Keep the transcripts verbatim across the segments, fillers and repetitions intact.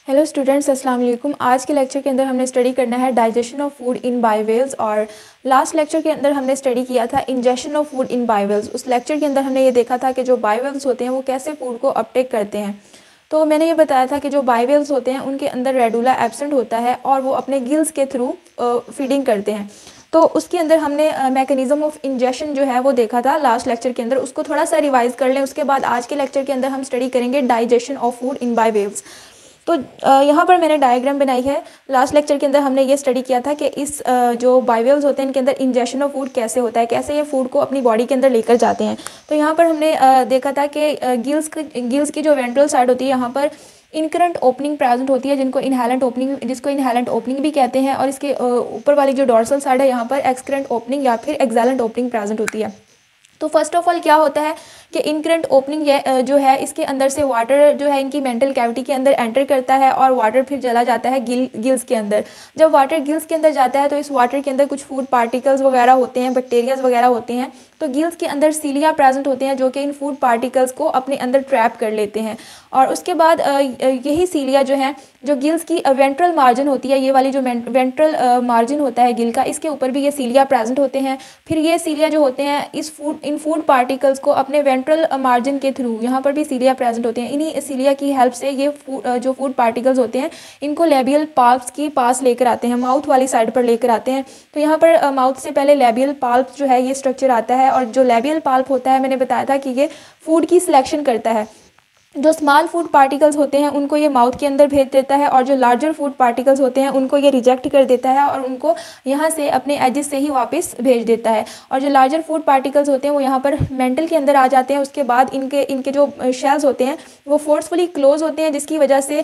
Hello students, अस्सलाम वालेकुम। आज के लेक्चर के अंदर हमने स्टडी करना है digestion of food in bivalves. और लास्ट लेक्चर के अंदर हमने स्टडी किया था ingestion of food in bivalves. उस लेक्चर के अंदर हमने ये देखा था कि जो बाइवेल्स होते हैं वो कैसे फूड को अपटेक करते हैं। तो मैंने ये बताया था कि जो बाइवेल्स होते हैं उनके अंदर रेडुला एब्सेंट होता है और वो अपने गिल्स के थ्रू फीडिंग करते हैं। तो उसके अंदर हमने मैकेनिज्म ऑफ इंजेशन जो है वो देखा था लास्ट लेक्चर के अंदर। उसको थोड़ा सा रिवाइज कर लें, उसके बाद आज के लेक्चर के अंदर हम स्टडी करेंगे digestion of food in bivalves. तो यहाँ पर मैंने डायग्राम बनाई है। लास्ट लेक्चर के अंदर हमने ये स्टडी किया था कि इस जो बाइवेल्स होते हैं इनके अंदर इंजेशन ऑफ फूड कैसे होता है, कैसे ये फूड को अपनी बॉडी के अंदर लेकर जाते हैं। तो यहाँ पर हमने देखा था कि गिल्स गिल्स की जो वेंट्रल साइड होती है यहाँ पर इनकरेंट ओपनिंग प्रेजेंट होती है, जिनको इनहेलेंट ओपनिंग जिसको इनहेलेंट ओपनिंग भी कहते हैं। और इसके ऊपर वाली जो डोर्सल साइड है यहाँ पर एक्सक्रेंट ओपनिंग या फिर एक्सैलेंट ओपनिंग प्रेजेंट होती है। तो फर्स्ट ऑफ ऑल क्या होता है कि इनकरेंट ओपनिंग जो है इसके अंदर से वाटर जो है इनकी मेंटल कैविटी के अंदर एंटर करता है और वाटर फिर चला जाता है गिल गिल्स के अंदर। जब वाटर गिल्स के अंदर जाता है तो इस वाटर के अंदर कुछ फूड पार्टिकल्स वगैरह होते हैं, बैक्टीरियाज वगैरह होते हैं। तो गिल्स के अंदर सीलिया प्रेजेंट होते हैं जो कि इन फूड पार्टिकल्स को अपने अंदर ट्रैप कर लेते हैं। और उसके बाद यही सीलिया जो है जो गिल्स की वेंट्रल मार्जिन होती है, ये वाली जो वेंट्रल मार्जिन होता है गिल का, इसके ऊपर भी ये सीलिया प्रेजेंट होते हैं। फिर ये सीलिया जो होते हैं इस फूड इन फूड पार्टिकल्स को अपने वेंट्रल मार्जिन के थ्रू, यहाँ पर भी सीलिया प्रेजेंट होते हैं, इन्हीं सीलिया की हेल्प से ये फूड जो फूड पार्टिकल्स होते हैं इनको लेबियल पाल्प्स के पास लेकर आते हैं, माउथ वाली साइड पर लेकर आते हैं। तो यहाँ पर माउथ से पहले लेबियल पाल्प जो है ये स्ट्रक्चर आता है। और जो लेबियल पाल्प होता है मैंने बताया था कि ये फूड की सिलेक्शन करता है। जो स्मॉल फूड पार्टिकल्स होते हैं उनको ये माउथ के अंदर भेज देता है और जो लार्जर फूड पार्टिकल्स होते हैं उनको ये रिजेक्ट कर देता है और उनको यहाँ से अपने एजेस से ही वापस भेज देता है। और जो लार्जर फूड पार्टिकल्स होते हैं वो यहाँ पर मेंटल के अंदर आ जाते हैं। उसके बाद इनके इनके जो शेल्स होते हैं वो फोर्सफुली क्लोज होते हैं, जिसकी वजह से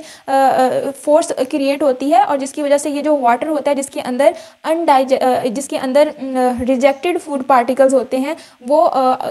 फोर्स क्रिएट होती है और जिसकी वजह से ये जो वाटर होता है जिसके अंदर अनडाइज जिसके अंदर रिजेक्टेड फूड पार्टिकल्स होते हैं वो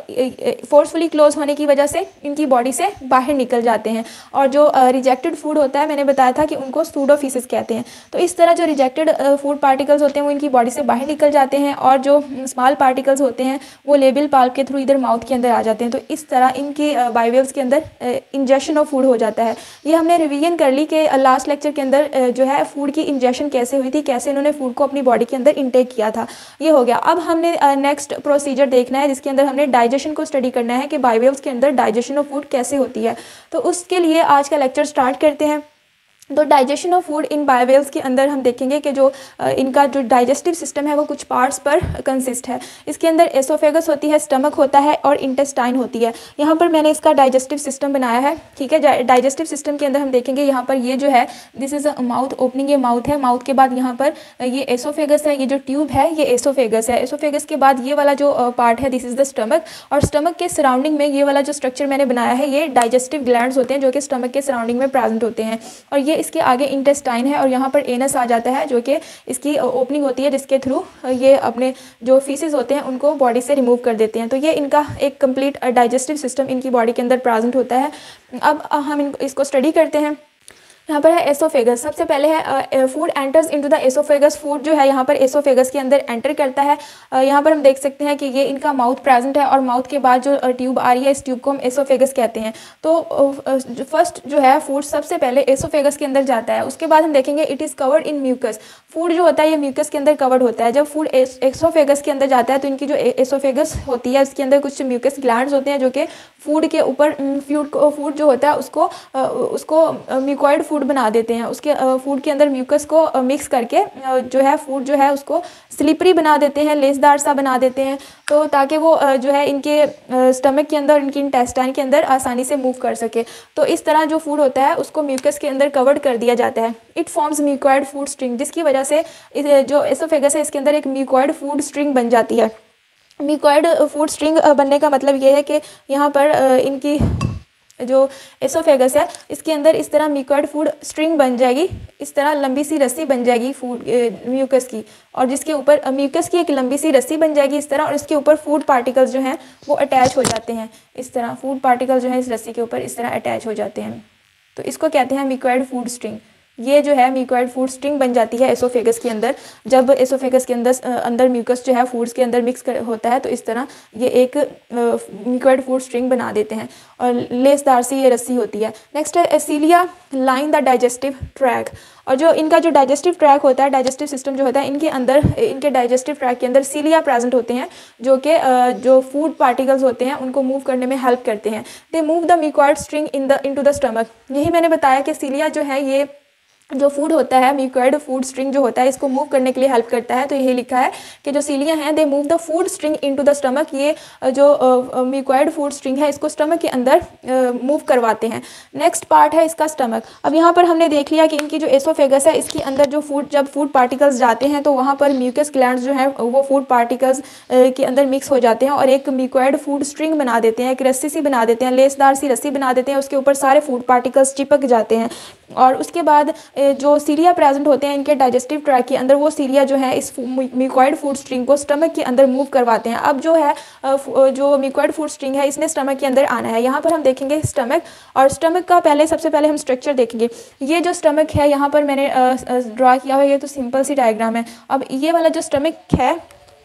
फोर्सफुली क्लोज होने की वजह से इनकी बॉडी से बाहर निकल जाते हैं। और जो रिजेक्टेड uh, फूड होता है मैंने बताया था कि उनको सूडोफिसिस कहते हैं। तो इस तरह जो रिजेक्टेड फूड पार्टिकल्स होते हैं वो इनकी बॉडी से बाहर निकल जाते हैं और जो स्मॉल पार्टिकल्स होते हैं वो लेबियल पाल्प के थ्रू इधर माउथ के अंदर आ जाते हैं। तो इस तरह इनकी बाइवेल्स के अंदर इंजेशन ऑफ फूड हो जाता है। ये हमने रिवीजन कर ली कि लास्ट लेक्चर के अंदर uh, जो है फूड की इंजेशन कैसे हुई थी, कैसे इन्होंने फूड को अपनी बॉडी के अंदर इनटेक किया था, ये हो गया। अब हमने नेक्स्ट uh, प्रोसीजर देखना है जिसके अंदर हमने डाइजेशन को स्टडी करना है कि बाइवेल्स के अंदर डाइजेशन ऑफ फूड कैसे होती है। तो उसके लिए आज का लेक्चर स्टार्ट करते हैं। तो digestion of food in bivalves के अंदर हम देखेंगे कि जो इनका जो डाइजेस्टिव सिस्टम है वो कुछ पार्ट्स पर कंसिस्ट है। इसके अंदर एसोफेगस होती है, स्टमक होता है और इंटेस्टाइन होती है। यहाँ पर मैंने इसका डाइजेस्टिव सिस्टम बनाया है, ठीक है। डाइजेस्टिव सिस्टम के अंदर हम देखेंगे यहाँ पर ये जो है this is a mouth opening, ये माउथ है। माउथ के बाद यहाँ पर ये एसोफेगस है, ये जो ट्यूब है ये एसोफेगस है। एसोफेगस के बाद ये वाला जो पार्ट है दिस इज द स्टमक। और स्टमक के सराउंडिंग में ये वाला जो स्ट्रक्चर मैंने बनाया है ये डाइजेस्टिव ग्लैंड्स होते हैं जो कि स्टमक के सराउंडिंग में प्रेजेंट होते हैं। और ये इसके आगे इंटेस्टाइन है और यहाँ पर एनस आ जाता है जो कि इसकी ओपनिंग होती है जिसके थ्रू ये अपने जो फीसेस होते हैं उनको बॉडी से रिमूव कर देते हैं। तो ये इनका एक कंप्लीट डाइजेस्टिव सिस्टम इनकी बॉडी के अंदर प्रेजेंट होता है। अब हम इनको इसको स्टडी करते हैं। यहाँ पर है एसोफेगस। सबसे पहले है food enters into the oesophagus. Food जो है यहाँ पर एसोफेगस के अंदर एंटर करता है। यहाँ पर हम देख सकते हैं कि ये इनका माउथ प्रेजेंट है और माउथ के बाद जो ट्यूब आ रही है इस ट्यूब को हम एसोफेगस कहते हैं। तो फर्स्ट जो है फूड सबसे पहले एसोफेगस के अंदर जाता है। उसके बाद हम देखेंगे it is covered in mucus. Food जो होता है ये म्यूकस के अंदर कवर्ड होता है। जब फूड एसोफेगस के अंदर जाता है तो इनकी जो एसोफेगस होती है इसके अंदर कुछ म्यूकस ग्लैंड्स होते हैं जो कि फूड के ऊपर फूड फूड जो होता है उसको उसको म्यूकॉइड फूड बना देते हैं। उसके फूड के अंदर म्यूकस को मिक्स करके जो है फूड जो है उसको स्लिपरी बना देते हैं, लेसदार सा बना देते हैं, तो ताकि वो जो है इनके स्टमक के अंदर इनकी इंटेस्टाइन के अंदर आसानी से मूव कर सके। तो इस तरह जो फूड होता है उसको म्यूकस के अंदर कवर्ड कर दिया जाता है। It forms mucoid food string, जिसकी वजह से जो एसोफेगस है इसके अंदर एक म्यूकॉइड फूड स्ट्रिंग बन जाती है। म्यूकॉइड फूड स्ट्रिंग बनने का मतलब ये है कि यहाँ पर इनकी जो एसोफेगस है इसके अंदर इस तरह म्यूकॉइड फूड स्ट्रिंग बन जाएगी, इस तरह लंबी सी रस्सी बन जाएगी फूड म्यूकस की, और जिसके ऊपर म्यूकस की एक लंबी सी रस्सी बन जाएगी इस तरह, और इसके ऊपर फूड पार्टिकल्स जो हैं वो अटैच हो जाते हैं। इस तरह फूड पार्टिकल्स जो हैं इस रस्सी के ऊपर इस तरह अटैच हो जाते हैं। तो इसको कहते हैं म्यूकॉइड फूड स्ट्रिंग। ये जो है म्यूकॉइड फूड स्ट्रिंग बन जाती है एसोफेगस के अंदर। जब एसोफेगस के अंदर अंदर म्यूकस जो है फूड्स के अंदर मिक्स कर होता है तो इस तरह ये एक म्यूकॉइड फूड स्ट्रिंग बना देते हैं और लेसदार सी ये रस्सी होती है। नेक्स्ट है cilia line the digestive tract. और जो इनका जो डाइजेस्टिव ट्रैक होता है, डाइजेस्टिव सिस्टम जो होता है, इनके अंदर इनके डाइजेस्टिव ट्रैक के अंदर सीलिया प्रेजेंट होते हैं जो कि जो फूड पार्टिकल्स होते हैं उनको मूव करने में हेल्प करते हैं। They move the mucoid string in the into the stomach. यही मैंने बताया कि सीलिया जो है ये जो फूड होता है, म्यूकॉइड फूड स्ट्रिंग जो होता है, इसको मूव करने के लिए हेल्प करता है। तो यही लिखा है कि जो सीलिया हैं they move the food string into the stomach. ये जो म्यूकॉइड फूड स्ट्रिंग है इसको स्टमक के अंदर मूव करवाते हैं। नेक्स्ट पार्ट है इसका स्टमक। अब यहाँ पर हमने देख लिया कि इनकी जो एसोफेगस है इसके अंदर जो फूड जब फूड पार्टिकल्स जाते हैं तो वहाँ पर म्यूकस ग्लैंड्स जो हैं वो फूड पार्टिकल्स के अंदर मिक्स हो जाते हैं और एक म्यूकॉइड फूड स्ट्रिंग बना देते हैं, एक रस्सी सी बना देते हैं, लेसदार सी रस्सी बना देते हैं। उसके ऊपर सारे फूड पार्टिकल्स चिपक जाते हैं और उसके बाद जो सीलिया प्रेजेंट होते हैं इनके डाइजेस्टिव ट्रैक के अंदर, वो सीलिया जो है इस म्यूकॉइड फूड स्ट्रिंग को स्टमक के अंदर मूव करवाते हैं। अब जो है जो म्यूकॉइड फूड स्ट्रिंग है इसने स्टमक के अंदर आना है। यहाँ पर हम देखेंगे स्टमक, और स्टमक का पहले सबसे पहले हम स्ट्रक्चर देखेंगे। ये जो स्टमक है यहाँ पर मैंने ड्रा किया हुआ, ये तो सिंपल सी डायग्राम है। अब ये वाला जो स्टमक है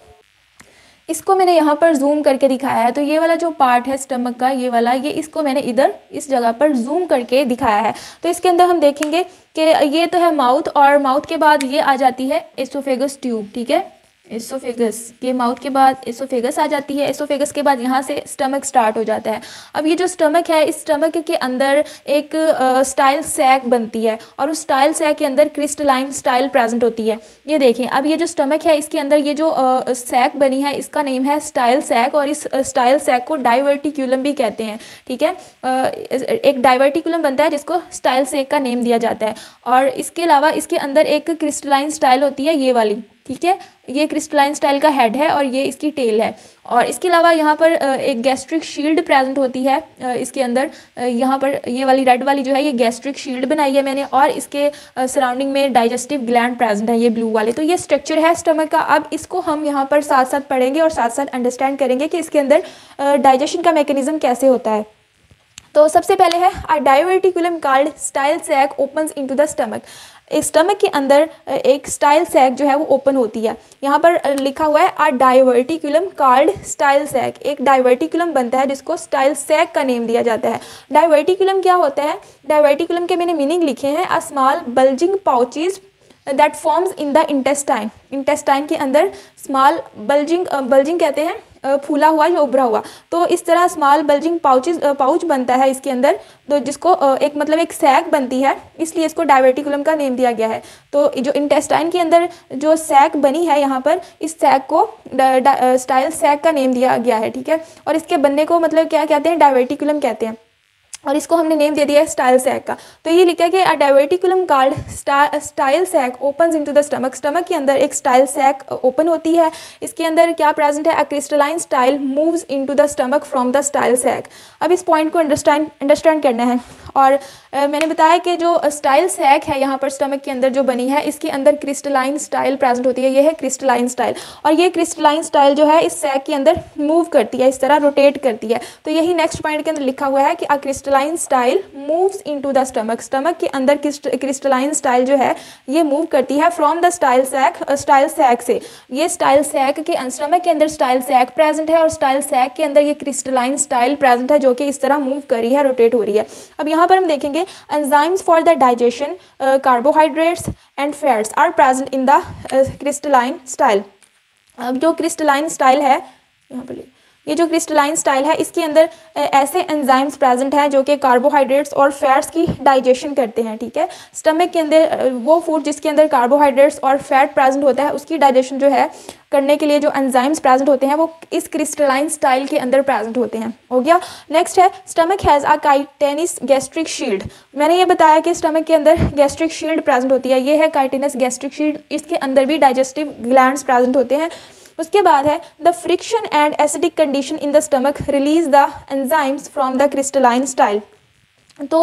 इसको मैंने यहाँ पर जूम करके दिखाया है। तो ये वाला जो पार्ट है स्टमक का, ये वाला, ये इसको मैंने इधर इस जगह पर जूम करके दिखाया है। तो इसके अंदर हम देखेंगे कि ये तो है माउथ, और माउथ के बाद ये आ जाती है एसोफेगस ट्यूब, ठीक है। एसोफेगस के माउथ के बाद एसोफेगस आ जाती है। एसोफेगस के बाद यहाँ से स्टमक स्टार्ट हो जाता है। अब ये जो स्टमक है, इस स्टमक के अंदर एक स्टाइल सैक बनती है और उस स्टाइल सैक के अंदर क्रिस्टलाइन स्टाइल प्रेजेंट होती है। ये देखें, अब ये जो स्टमक है इसके अंदर ये जो सैक बनी है इसका नेम है स्टाइल सैक, और इस स्टाइल सैक को डाइवर्टिकुलम भी कहते हैं, ठीक है। एक डाइवर्टिकुलम बनता है जिसको स्टाइल सैक का नेम दिया जाता है। और इसके अलावा इसके अंदर एक क्रिस्टलाइन स्टाइल होती है, ये वाली, ठीक है। ये क्रिस्टलाइन स्टाइल का हेड है और ये इसकी टेल है। और इसके अलावा यहाँ पर एक गैस्ट्रिक शील्ड प्रेजेंट होती है इसके अंदर। यहाँ पर ये वाली रेड वाली जो है ये गैस्ट्रिक शील्ड बनाई है मैंने, और इसके सराउंडिंग में डाइजेस्टिव ग्लैंड प्रेजेंट है, ये ब्लू वाले। तो ये स्ट्रक्चर है स्टमक का। अब इसको हम यहाँ पर साथ साथ पढ़ेंगे और साथ साथ अंडरस्टैंड करेंगे कि इसके अंदर डाइजेशन का मैकेनिज्म कैसे होता है। तो सबसे पहले है a diverticulum called style sac opens into the stomach. Stomach के अंदर एक स्टाइल सैक जो है वो ओपन होती है। यहाँ पर लिखा हुआ है a diverticulum called style sac. एक डाइवर्टिकुलम बनता है जिसको स्टाइल सैक का नेम दिया जाता है। डाइवर्टिकुलम क्या होता है? डाइवर्टिकुलम के मैंने मीनिंग लिखे हैं, a small bulging pouches that forms in the intestine. Intestine के अंदर स्मॉल बल्जिंग, बल्जिंग कहते हैं फूला हुआ या उभरा हुआ, तो इस तरह स्मॉल बल्जिंग पाउचेज पाउच बनता है इसके अंदर, तो जिसको एक मतलब एक सैक बनती है, इसलिए इसको डाइवर्टिकुलम का नेम दिया गया है। तो जो इंटेस्टाइन के अंदर जो सैक बनी है यहाँ पर, इस सैक को स्टाइल सैक का नेम दिया गया है, ठीक है। और इसके बनने को मतलब क्या कहते हैं? डाइवर्टिकुलम कहते हैं, और इसको हमने नेम दे दिया है स्टाइल सैक का। तो ये लिखा है कि a diverticulum called style sac opens into the stomach. Stomach के अंदर एक स्टाइल सैक ओपन होती है। इसके अंदर क्या प्रेजेंट है? A crystalline style moves into the stomach from the style sac. अब इस पॉइंट को अंडरस्टैंड अंडरस्टैंड करना है। और uh, मैंने बताया कि जो स्टाइल सैक है यहाँ पर स्टमक के अंदर जो बनी है, इसके अंदर क्रिस्टलाइन स्टाइल प्रेजेंट होती है। ये है क्रिस्टलाइन स्टाइल, और ये क्रिस्टलाइन स्टाइल जो है इस सैक के अंदर मूव करती है, इस तरह रोटेट करती है। तो यही नेक्स्ट पॉइंट के अंदर लिखा हुआ है कि a crystalline style moves into the stomach. Stomach के अंदर क्रिस्टलाइन स्टाइल जो है ये मूव करती है from the style sac, style sac से। ये स्टाइल सैक के स्टमक के अंदर स्टाइल सैक प्रेजेंट है और स्टाइल सैक के अंदर ये क्रिस्टलाइन स्टाइल प्रेजेंट है जो कि इस तरह मूव कर रही है, रोटेट हो रही है। अब यहाँ पर हम देखेंगे enzymes for the digestion carbohydrates and fats are present in the crystalline style. अब जो क्रिस्टलाइन स्टाइल है यहाँ पर, ये जो क्रिस्टलाइन स्टाइल है इसके अंदर ऐसे एंजाइम्स प्रेजेंट हैं जो कि कार्बोहाइड्रेट्स और फैट्स की डाइजेशन करते हैं, ठीक है। स्टमक के अंदर वो फूड जिसके अंदर कार्बोहाइड्रेट्स और फैट प्रेजेंट होता है, उसकी डाइजेशन जो है करने के लिए जो एंजाइम्स प्रेजेंट होते हैं वो इस क्रिस्टलाइन स्टाइल के अंदर प्रेजेंट होते हैं। हो गया। नेक्स्ट है stomach has a chitinous gastric shield. मैंने ये बताया कि स्टमक के अंदर गैस्ट्रिक शील्ड प्रेजेंट होती है। ये है काइटेनस गैस्ट्रिक शील्ड। इसके अंदर भी डाइजेस्टिव ग्लैंड्स प्रेजेंट होते हैं। उसके बाद है the friction and acidic condition in the stomach release the enzymes from the crystalline style. तो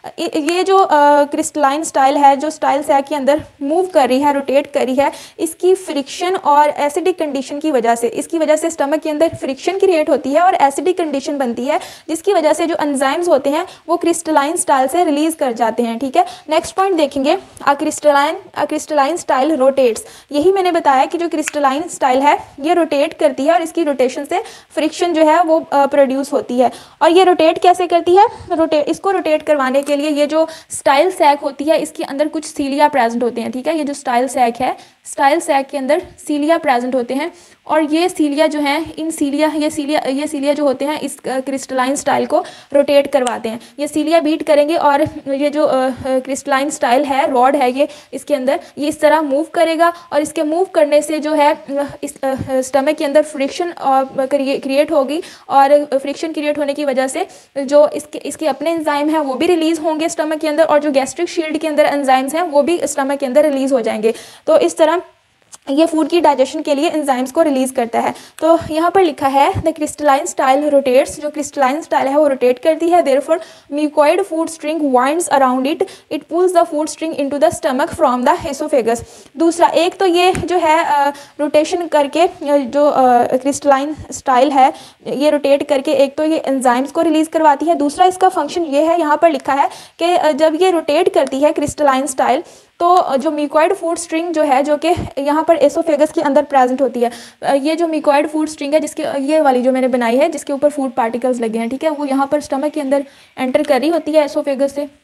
ये जो क्रिस्टलाइन स्टाइल है, जो स्टाइल सैक के अंदर मूव कर रही है, रोटेट कर रही है, इसकी फ्रिक्शन और एसिडिक कंडीशन की वजह से, इसकी वजह से स्टमक के अंदर फ्रिक्शन क्रिएट होती है और एसिडिक कंडीशन बनती है, जिसकी वजह से जो एंजाइम्स होते हैं वो क्रिस्टलाइन स्टाइल से रिलीज कर जाते हैं। ठीक है, नेक्स्ट पॉइंट देखेंगे, a crystalline a crystalline style rotates. यही मैंने बताया कि जो क्रिस्टलाइन स्टाइल है ये रोटेट करती है और इसकी रोटेशन से फ्रिक्शन जो है वो प्रोड्यूस होती है। और ये रोटेट कैसे करती है? रोटेट इसको रोटेट करवाने के लिए ये जो स्टाइल सैक होती है इसके अंदर कुछ सीलिया प्रेजेंट होते हैं। ठीक है, ये जो स्टाइल सैक है, स्टाइल सैक के अंदर सीलिया प्रेजेंट होते हैं और ये सीलिया जो हैं, इन सीलिया ये सीलिया ये सीलिया जो होते हैं इस क्रिस्टलाइन स्टाइल को रोटेट करवाते हैं। ये सीलिया बीट करेंगे और ये जो क्रिस्टलाइन स्टाइल है, रॉड है ये, इसके अंदर ये इस तरह मूव करेगा और इसके मूव करने से जो है इस स्टमक के अंदर फ्रिक्शन क्रिएट होगी और फ्रिक्शन क्रिएट होने की वजह से जो इसके इसके अपने एंजाइम हैं वो भी रिलीज़ होंगे स्टमक के अंदर और जो गैस्ट्रिक शील्ड के अंदर एंजाइम्स हैं वो भी स्टमक के अंदर रिलीज़ हो जाएंगे। तो इस तरह ये फूड की डाइजेशन के लिए एंजाइम्स को रिलीज़ करता है। तो यहाँ पर लिखा है द क्रिस्टलाइन स्टाइल रोटेट्स, जो क्रिस्टलाइन स्टाइल है वो रोटेट करती है, therefore mucoid food string winds around it, it pulls the food string into the stomach from the oesophagus. दूसरा, एक तो ये जो है रोटेशन करके जो क्रिस्टलाइन स्टाइल है ये रोटेट करके एक तो ये एंजाइम्स को रिलीज़ करवाती है, दूसरा इसका फंक्शन ये है, यहाँ पर लिखा है कि जब ये रोटेट करती है क्रिस्टलाइन स्टाइल तो जो म्यूकॉइड फूड स्ट्रिंग जो है जो कि यहाँ पर एसोफेगस के अंदर प्रेजेंट होती है, ये जो म्यूकॉइड फूड स्ट्रिंग है जिसके ये वाली जो मैंने बनाई है जिसके ऊपर फूड पार्टिकल्स लगे हैं, ठीक है, वो यहाँ पर स्टमक के अंदर एंटर कर रही होती है एसोफेगस से,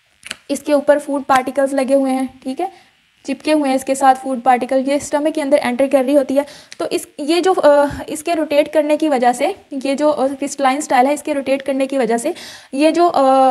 इसके ऊपर फूड पार्टिकल्स लगे हुए हैं, ठीक है, चिपके हुए हैं इसके साथ फूड पार्टिकल, ये स्टमक के अंदर एंटर कर रही होती है। तो इस ये जो इसके रोटेट करने की वजह से, ये जो क्रिस्टलाइन स्टाइल है इसके रोटेट करने की वजह से ये जो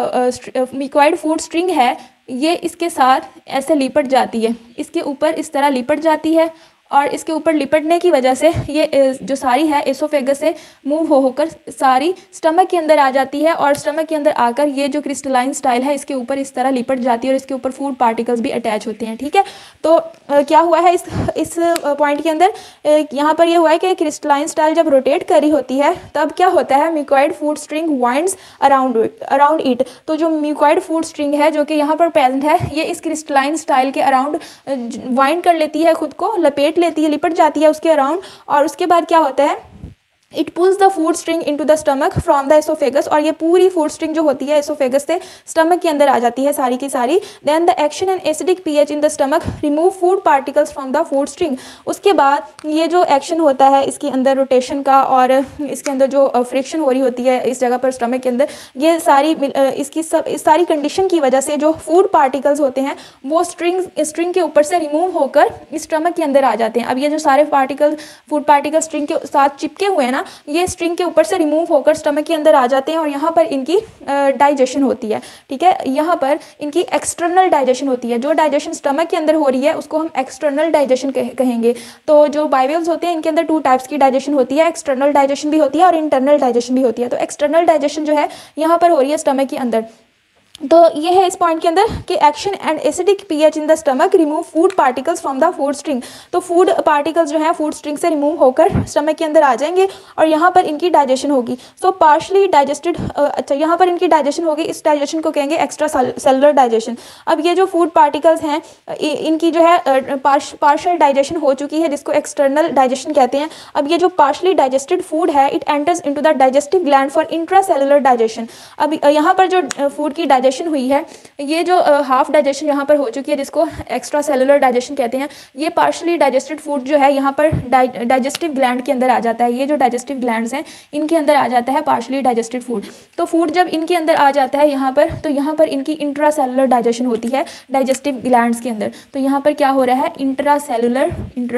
म्यूकॉइड फूड स्ट्रिंग है ये इसके साथ ऐसे लिपट जाती है, इसके ऊपर इस तरह लिपट जाती है और इसके ऊपर लिपटने की वजह से ये जो सारी है एसोफेगस से मूव हो होकर सारी स्टमक के अंदर आ जाती है और स्टमक के अंदर आकर ये जो क्रिस्टलाइन स्टाइल है इसके ऊपर इस तरह लिपट जाती है और इसके ऊपर फूड पार्टिकल्स भी अटैच होते हैं। ठीक है, तो आ, क्या हुआ है इस इस पॉइंट के अंदर, यहाँ पर ये हुआ है कि क्रिस्टलाइन स्टाइल जब रोटेट करी होती है तब क्या होता है, mucoid food string winds around it around it तो जो म्यूकॉइड फूड स्ट्रिंग है जो कि यहाँ पर प्रेजेंट है ये इस क्रिस्टलाइन स्टाइल के अराउंड वाइंड कर लेती है, खुद को लपेट लेती है, लिपट जाती है उसके अराउंड, और उसके बाद क्या होता है, it pulls the food string into the stomach from the oesophagus, और ये पूरी फूड स्ट्रिंग जो होती है एसोफेगस से स्टमक के अंदर आ जाती है सारी की सारी। Then the action and acidic pH in the stomach remove food particles from the food string. उसके बाद ये जो एक्शन होता है इसके अंदर रोटेशन का और इसके अंदर जो फ्रिक्शन हो रही होती है इस जगह पर स्टमक के अंदर, ये सारी इसकी सब इस सारी कंडीशन की वजह से जो फूड पार्टिकल्स होते हैं वो स्ट्रिंग स्ट्रिंग के ऊपर से रिमूव होकर स्टमक के अंदर आ जाते हैं। अब ये जो सारे पार्टिकल फूड पार्टिकल स्ट्रिंग के साथ चिपके हुए हैं ना, ये स्ट्रिंग के ऊपर से रिमूव होकर स्टमक के अंदर आ जाते हैं और यहाँ पर इनकी डाइजेशन होती है। ठीक है, यहाँ पर इनकी एक्सटर्नल डाइजेशन होती है, जो डाइजेशन स्टमक के अंदर हो रही है उसको हम एक्सटर्नल डाइजेशन कहेंगे। तो जो बाइवेल्स होते हैं इनके अंदर टू टाइप्स की डाइजेशन होती है, एक्सटर्नल डाइजेशन भी होती है और इंटरनल डाइजेशन भी होती है। तो एक्सटर्नल डाइजेशन जो है यहाँ पर हो रही है स्टमक के अंदर। तो ये है इस पॉइंट के अंदर कि action and acidic pH in the stomach remove food particles from the food string. तो फूड पार्टिकल्स जो है फूड स्ट्रिंग से रिमूव होकर स्टमक के अंदर आ जाएंगे और यहाँ पर इनकी डाइजेशन होगी। सो पार्शली डाइजेस्टेड, अच्छा यहाँ पर इनकी डाइजेशन होगी, इस डाइजेशन को कहेंगे एक्स्ट्रा सेलुलर डाइजेशन। अब ये जो फूड पार्टिकल्स हैं इनकी जो है पार्शल डाइजेशन हो चुकी है जिसको एक्सटर्नल डाइजेशन कहते हैं। अब ये जो पार्शली डाइजेस्टेड फूड है it enters into the digestive gland for intracellular digestion. अब यहाँ पर जो फूड की डाइजेशन हुई है, ये जो हाफ डाइजेशन यहाँ पर हो चुकी है जिसको एक्स्ट्रा सेलुलर डाइजेशन कहते हैं, ये पार्शली डाइजेस्टेड फूड जो है यहाँ पर डाइजेस्टिव ग्लैंड के अंदर आ जाता है। ये जो डाइजेस्टिव ग्लैंड्स हैं इनके अंदर आ जाता है पार्शली डाइजेस्टेड फूड। तो फूड जब इनके अंदर आ जाता है यहाँ पर, तो यहाँ पर इनकी इंट्रासेलुलर डाइजेशन होती है डाइजेस्टिव ग्लैंड्स के अंदर। तो यहाँ पर क्या हो रहा है, इंट्रासेलुलर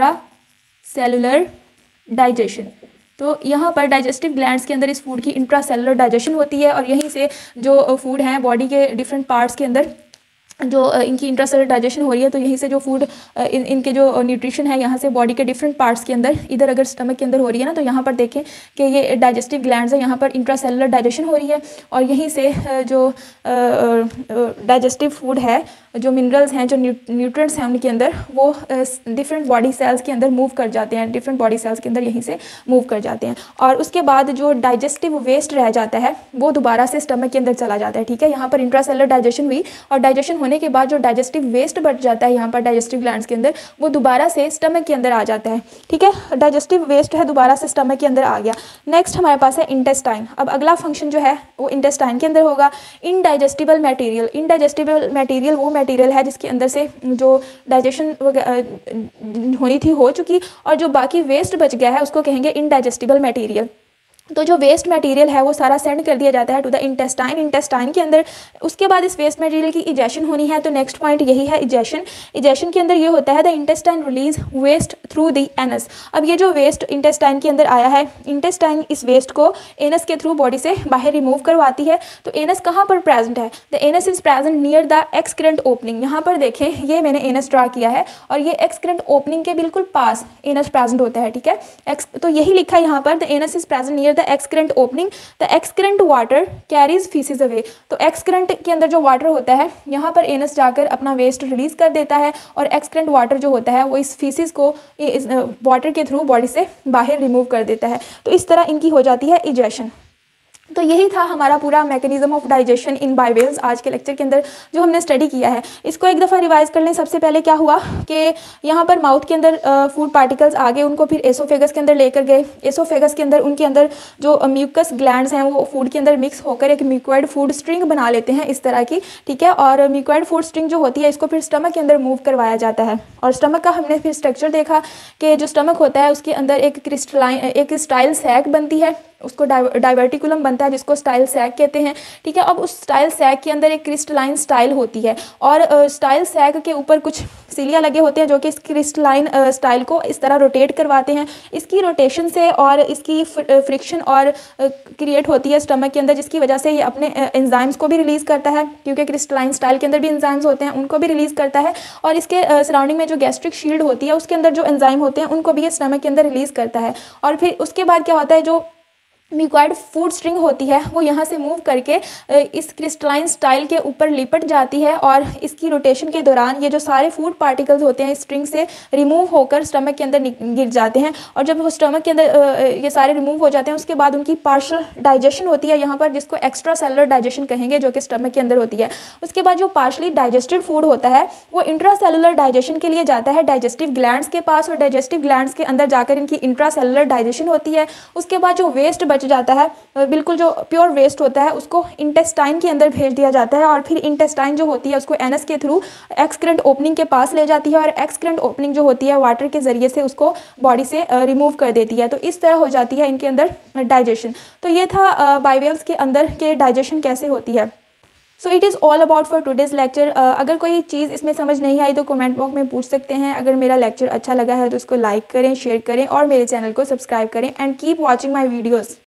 इंट्रासेलुलर डाइजेशन। तो यहाँ पर डाइजेस्टिव ग्लैंड्स के अंदर इस फूड की इंट्रासेलुलर डाइजेशन होती है और यहीं से जो फूड है बॉडी के डिफरेंट पार्ट्स के अंदर जो इनकी इंट्रासेलुलर डाइजेशन हो रही है, तो यहीं से जो फूड इन इनके जो न्यूट्रिशन है यहाँ से बॉडी के डिफरेंट पार्ट्स के अंदर, इधर अगर स्टमक के अंदर हो रही है ना, तो यहाँ पर देखें कि ये डाइजेस्टिव ग्लैंड्स है, यहाँ पर इंट्रासेलुलर डाइजेशन हो रही है और यहीं से जो डाइजेस्टिव फूड है, जो मिनरल्स हैं, जो न्यूट्रिएंट्स हैं उनके अंदर, वो डिफरेंट बॉडी सेल्स के अंदर मूव कर जाते हैं, डिफरेंट बॉडी सेल्स के अंदर यहीं से मूव कर जाते हैं और उसके बाद जो डाइजेस्टिव वेस्ट रह जाता है वो दोबारा से स्टमक के अंदर चला जाता है। ठीक है, यहाँ पर इंट्रासेलुलर डाइजेशन हुई और डाइजेशन होने के बाद जो डाइजेस्टिव वेस्ट बच जाता है यहाँ पर डाइजेस्टिव ग्लैंड्स के अंदर, वो दोबारा से स्टमक के अंदर आ जाता है। ठीक है, डाइजेस्टिव वेस्ट है दोबारा से स्टमक के अंदर आ गया। नेक्स्ट हमारे पास है इंटेस्टाइन। अब अगला फंक्शन जो है वो इंटेस्टाइन के अंदर होगा। इनडाइजेस्टिबल मटेरियल, इनडाइजेस्टिबल मटेरियल वो मटेरियल है जिसके अंदर से जो डाइजेशन होनी थी हो चुकी और जो बाकी वेस्ट बच गया है उसको कहेंगे इनडाइजेस्टिबल मटेरियल। तो जो वेस्ट मटेरियल है वो सारा सेंड कर दिया जाता है टू द इंटेस्टाइन, इंटेस्टाइन के अंदर। उसके बाद इस वेस्ट मटेरियल की इजेशन होनी है, तो नेक्स्ट पॉइंट यही है इजेशन। इजेशन के अंदर ये होता है the intestine release waste through the anus. अब ये जो वेस्ट इंटेस्टाइन के अंदर आया है, इंटेस्टाइन इस वेस्ट को एनस के थ्रू बॉडी से बाहर रिमूव करवाती है। तो एनस कहाँ पर प्रेजेंट है? The anus is present near the excrement opening. यहाँ पर देखें, ये मैंने एनस ड्रा किया है और ये एक्सक्रेंट ओपनिंग के बिल्कुल पास एनस प्रेजेंट होता है। ठीक है, एक्स तो यही लिखा है यहाँ पर, the anus is present near the excrement opening, the excrement water carries feces away। तो excrement के अंदर जो वाटर होता है यहाँ पर एनस जाकर अपना वेस्ट रिलीज कर देता है और excrement वाटर जो होता है वो इस फीसिस को इस वाटर के थ्रू बॉडी से बाहर रिमूव कर देता है। तो इस तरह इनकी हो जाती है इजेशन। तो यही था हमारा पूरा mechanism of digestion in bivalves आज के लेक्चर के अंदर जो हमने स्टडी किया है। इसको एक दफ़ा रिवाइज कर लें। सबसे पहले क्या हुआ कि यहाँ पर माउथ के अंदर फूड पार्टिकल्स आ गए, उनको फिर एसोफेगस के अंदर लेकर गए। एसोफेगस के अंदर उनके अंदर जो म्यूकस ग्लैंड्स हैं वो फूड के अंदर मिक्स होकर एक म्यूकॉइड फूड स्ट्रिंग बना लेते हैं इस तरह की। ठीक है, और म्यूकॉइड फूड स्ट्रिंग जो होती है इसको फिर स्टमक के अंदर मूव करवाया जाता है और स्टमक का हमने फिर स्ट्रक्चर देखा कि जो स्टमक होता है उसके अंदर एक क्रिस्टलाइन एक स्टाइल सैक बनती है, उसको डाइवर्टिकुलम बनता है जिसको स्टाइल सैक कहते हैं। ठीक है, अब उस स्टाइल सैक के अंदर एक क्रिस्टलाइन स्टाइल होती है और स्टाइल सैक के ऊपर कुछ सीलिया लगे होते हैं जो कि इस क्रिस्टलाइन स्टाइल को इस तरह रोटेट करवाते हैं। इसकी रोटेशन से और इसकी फ्रिक्शन और क्रिएट होती है स्टमक के अंदर, जिसकी वजह से ये अपने एंजाइम्स को भी रिलीज़ करता है, क्योंकि क्रिस्टलाइन स्टाइल के अंदर भी एंजाइम्स होते हैं, उनको भी रिलीज़ करता है। और इसके सराउंडिंग में जो गैस्ट्रिक शील्ड होती है उसके अंदर जो एंजाइम होते हैं उनको भी ये स्टमक के अंदर रिलीज़ करता है। और फिर उसके बाद क्या होता है, जो म्यूकॉइड फूड स्ट्रिंग होती है वो यहाँ से मूव करके इस क्रिस्टलाइन स्टाइल के ऊपर लिपट जाती है और इसकी रोटेशन के दौरान ये जो सारे फूड पार्टिकल्स होते हैं इस स्ट्रिंग से रिमूव होकर स्टमक के अंदर गिर जाते हैं। और जब वो स्टमक के अंदर ये सारे रिमूव हो जाते हैं उसके बाद उनकी पार्शियल डाइजेशन होती है यहाँ पर, जिसको एक्स्ट्रा सेलुलर डाइजेशन कहेंगे, जो कि स्टमक के अंदर होती है। उसके बाद जो पार्शली डाइजेस्टेड फूड होता है वो इंट्रा सेलुलर डाइजेशन के लिए जाता है डाइजेस्टिव ग्लैंड्स के पास और डाइजेस्टिव ग्लैंड्स के अंदर जाकर इनकी इंट्रा सेलुलर डाइजेशन होती है। उसके बाद जो वेस्ट बच जाता है, बिल्कुल जो प्योर वेस्ट होता है, उसको इंटेस्टाइन के अंदर भेज दिया जाता है और फिर इंटेस्टाइन जो होती है उसको एनस के थ्रू एक्सक्रेंट ओपनिंग के पास ले जाती है और एक्सक्रेंट ओपनिंग जो होती है वाटर के ज़रिए से उसको बॉडी से रिमूव कर देती है। तो इस तरह हो जाती है इनके अंदर डाइजेशन। तो ये था बाइवेल्स के अंदर के डाइजेशन कैसे होती है। So it is all about for today's lecture. अगर कोई चीज़ इसमें समझ नहीं आई तो कमेंट बॉक्स में पूछ सकते हैं। अगर मेरा लेक्चर अच्छा लगा है तो उसको लाइक करें, शेयर करें और मेरे चैनल को सब्सक्राइब करें and keep watching my videos.